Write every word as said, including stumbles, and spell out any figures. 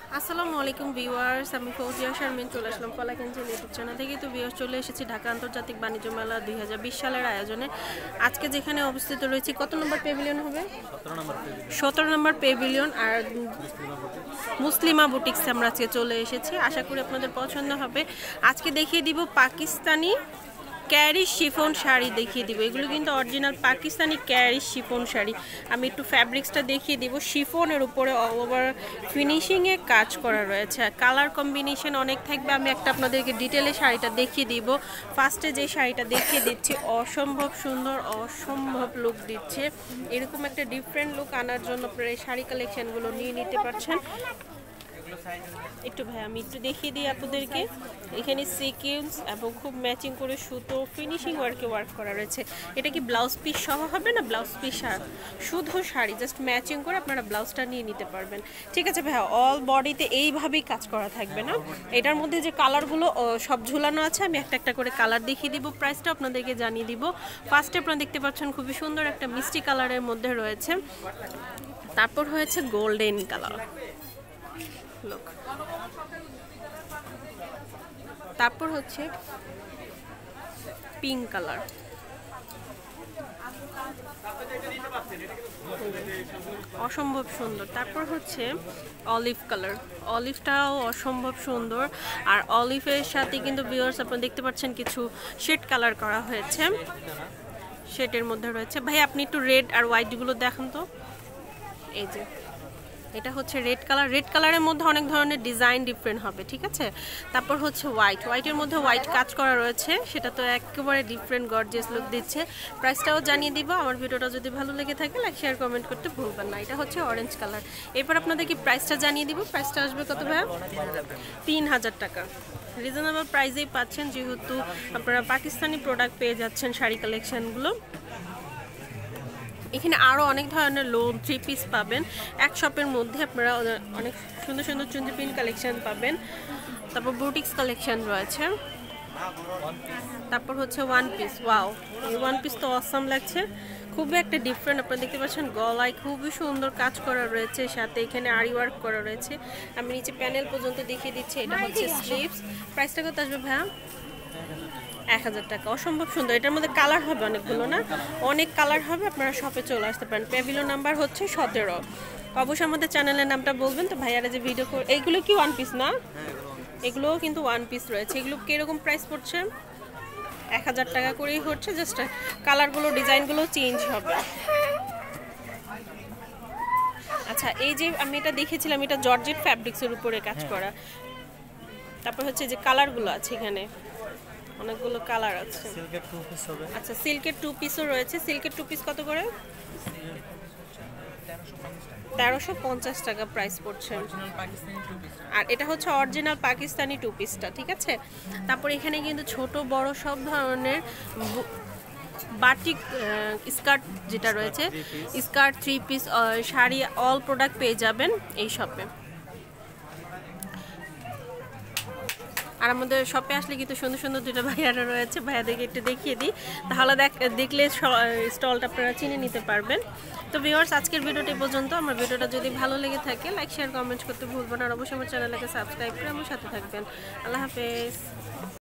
আসসালামু আলাইকুম ভিউয়ার্স, আমি ফৌজিয়া শারমিন চলে আসলাম কলাকাঞ্চি ইউটিউব চ্যানেল থেকে। তো ভিউয়ার্স, চলে এসেছি ঢাকা আন্তর্জাতিক বাণিজ্য মেলা দুই হাজার বিশ সালের আয়োজনে। আজকে যেখানে অবস্থিত রয়েছি, কত নম্বর পেভিলিয়ন হবে? সতেরো নম্বর পেভিলিয়ন। আর মুসলিমা বুটিক্সে আমরা আজকে চলে এসেছি। আশা করি আপনাদের পছন্দ হবে। আজকে দেখিয়ে দিব পাকিস্তানি ক্যারি শিফন শাড়ি দেখিয়ে দিব। এগুলো কিন্তু অরিজিনাল পাকিস্তানি ক্যারি শিফন শাড়ি। আমি একটু ফ্যাব্রিক্সটা দেখিয়ে দিব। শিফনের উপরে অল ওভার ফিনিশিংয়ে কাজ করা রয়েছে। কালার কম্বিনেশন অনেক থাকবে। আমি একটা আপনাদেরকে ডিটেলে শাড়িটা দেখিয়ে দিব। ফার্স্টে যে শাড়িটা দেখিয়ে দিচ্ছি, অসম্ভব সুন্দর, অসম্ভব লুক দিচ্ছে। এরকম একটা ডিফারেন্ট লুক আনার জন্য আপনারা এই শাড়ি কালেকশনগুলো নিয়ে নিতে পারছেন। একটু ভাই আমি একটু দেখিয়ে দিই আপনাদেরকে। এখানে সিকোয়েন্স এবং খুব ম্যাচিং করে সুতো ফিনিশিং ওয়ার্কে ওয়ার্ক করা রয়েছে। এটা কি ব্লাউজ পিস সহ হবে না? ব্লাউজ পিস শুধু শাড়ি জাস্ট ম্যাচিং করে আপনারা ব্লাউজটা নিয়ে নিতে পারবেন। ঠিক আছে ভাইয়া, অল বডিতে এইভাবেই কাজ করা থাকবে না। এটার মধ্যে যে কালারগুলো সব ঝুলানো আছে, আমি একটা একটা করে কালার দেখিয়ে দিব, প্রাইসটা আপনাদেরকে জানিয়ে দিব। ফার্স্টে আপনারা দেখতে পাচ্ছেন খুবই সুন্দর একটা মিষ্টি কালারের মধ্যে রয়েছে। তারপর হয়েছে গোল্ডেন কালার, তারপর হচ্ছে পিঙ্ক কালার, অসম্ভব সুন্দর। তারপর হচ্ছে অলিভ কালার, অলিভটাও অসম্ভব সুন্দর। আর অলিভের সাথে কিন্তু ভিউয়ার্স আপনারা দেখতে পাচ্ছেন কিছু শেড কালার করা হয়েছে। শেডের মধ্যে রয়েছে। ভাই আপনি একটু রেড আর হোয়াইটগুলো দেখান তো। এই যে এটা হচ্ছে রেড কালার। রেড কালারের মধ্যে অনেক ধরনের ডিজাইন ডিফারেন্ট হবে, ঠিক আছে। তারপর হচ্ছে হোয়াইট, হোয়াইটের মধ্যে হোয়াইট কাজ করা রয়েছে, সেটা তো একেবারে ডিফারেন্ট গর্জিয়াস লুক দিচ্ছে। প্রাইসটাও জানিয়ে দিব। আমার ভিডিওটা যদি ভালো লেগে থাকে লাইক শেয়ার কমেন্ট করতে ভুলবেন না। এটা হচ্ছে অরেঞ্জ কালার। এরপর আপনাদেরকে প্রাইসটা জানিয়ে দিব। প্রাইসটা আসবে কত ভাইয়া? তিন হাজার টাকা। রিজনেবল প্রাইসেই পাচ্ছেন, যেহেতু আপনারা পাকিস্তানি প্রোডাক্ট পেয়ে যাচ্ছেন শাড়ি কালেকশনগুলো। এখানে আরও অনেক ধরনের লোন থ্রি পিস পাবেন। এক শপের মধ্যে আপনারা অনেক সুন্দর সুন্দর চুন্দি প্রিন্ট কালেকশন পাবেন। তারপর বুটিক্স কালেকশন রয়েছে। তারপর হচ্ছে ওয়ান পিস। ওয়াও, এই ওয়ান পিস তো অসাম লাগছে, খুবই একটা ডিফারেন্ট। আপনারা দেখতে পাচ্ছেন গলায় খুবই সুন্দর কাজ করা রয়েছে, সাথে এখানে আরি ওয়ার্ক করা রয়েছে। আমি নিচে প্যানেল পর্যন্ত দেখিয়ে দিচ্ছি। এটা হচ্ছে স্লিভস। প্রাইসটা কত আসবে ভাইয়া? এক হাজার টাকা। অসম্ভব সুন্দর। এটার মধ্যে কালার হবে অনেকগুলো, না অনেক কালার হবে। আপনারা শপে চলে আসতে পারেন। পেভিলিয়ন নাম্বার হচ্ছে সতেরো। অবশ্যই আমাদের চ্যানেলের নামটা বলবেন। তো ভাইয়ারা যে ভিডিও করে, এইগুলো কি ওয়ান পিস না? এগুলোও কিন্তু ওয়ান পিস রয়েছে। এগুলো কীরকম প্রাইস পড়ছে? এক হাজার টাকা করেই হচ্ছে। জাস্ট কালারগুলো ডিজাইনগুলো চেঞ্জ হবে। আচ্ছা, এই যে আমি এটা দেখেছিলাম, এটা জর্জেট ফ্যাব্রিক্সের উপরে কাজ করা। তারপর হচ্ছে যে কালারগুলো আছে, এখানে অনেকগুলো কালার আছে। সিল্কের টু পিস হবে। আচ্ছা, সিল্কের টু পিসও রয়েছে। সিল্কের টু পিস কত করে? তেরোশো পঞ্চাশ টাকা প্রাইস পড়ছে। আর এটা হচ্ছে অরিজিনাল পাকিস্তানি টু পিসটা, ঠিক আছে। তারপর এখানে কিন্তু ছোট বড় সব ধরনের বাটিক স্কার্ট যেটা রয়েছে, skirt three piece sari all product পেয়ে যাবেন এই শপে। আর আমাদের শপে আসলে কিন্তু সুন্দর সুন্দর দুটো ভাইয়ারা রয়েছে, ভাইয়াদেরকে একটু দেখিয়ে দিই, তাহলে দেখলে স্টলটা আপনারা চিনে নিতে পারবেন। তো ভিউয়ার্স, আজকের ভিডিওটি পর্যন্ত। আমার ভিডিওটা যদি ভালো লেগে থাকে লাইক শেয়ার কমেন্ট করতে ভুলবেন। আর অবশ্যই আমার চ্যানেলটাকে সাবস্ক্রাইব করে আমার সাথে থাকবেন। আল্লাহ হাফেজ।